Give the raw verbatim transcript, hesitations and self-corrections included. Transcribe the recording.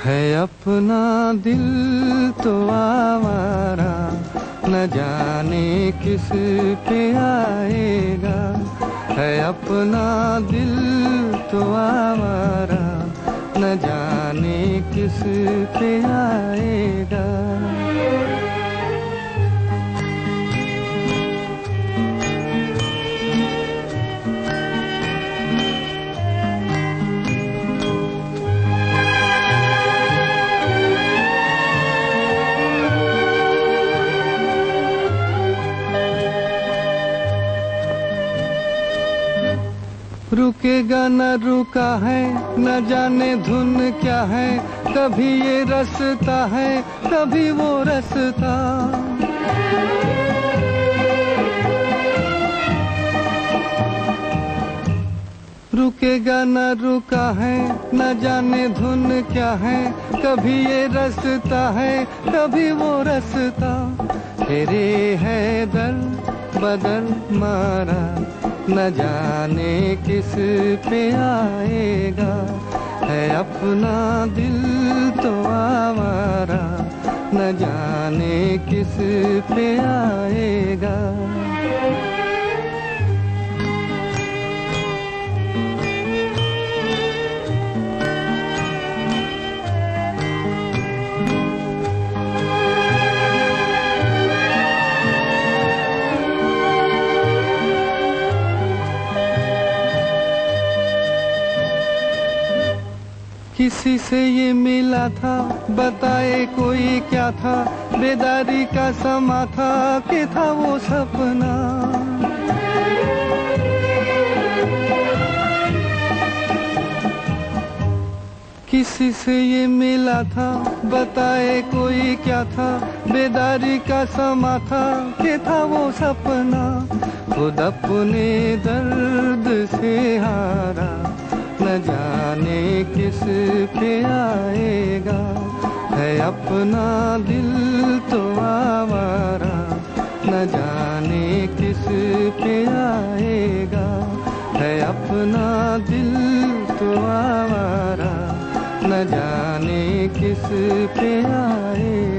है अपना दिल तो आवारा, न जाने किस पे आएगा। है अपना दिल तो आवारा, न जाने किस पे आएगा। रुकेगा न रुका है, न जाने धुन क्या है। कभी ये रास्ता है, कभी वो रास्ता। रुकेगा न रुका है, न जाने धुन क्या है। कभी ये रास्ता है, कभी वो रास्ता। तेरे है दर बदल मारा, न जाने किस पे आएगा। है अपना दिल तो आवारा, न जाने किस पे आएगा। किसी से ये मिला था, बताए कोई क्या था। बेदारी का समा था कि था वो सपना। किसी से ये मिला था, बताए कोई क्या था। बेदारी का समा था कि था वो सपना। खुद अपने दर्द से हारा, न जाने किस पे आएगा। है अपना दिल तो आवारा, न जाने किस पे आएगा। है अपना दिल तो आवारा, न जाने किस पे आएगा।